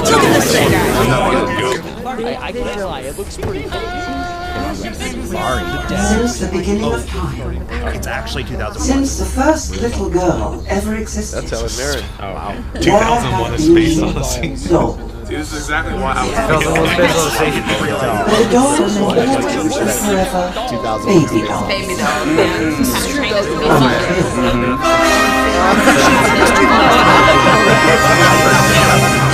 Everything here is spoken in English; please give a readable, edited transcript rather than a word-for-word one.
Look at this thing. I can't lie, it looks pretty cool. Since the beginning of time. It's actually 2001. Since the first little girl ever existed. That's Helen Mirren. Oh wow. 2001 is Space Odyssey. So, See, this is exactly why I was but the dolls will always and forever baby dolls. Baby doll. Man, this is true. Until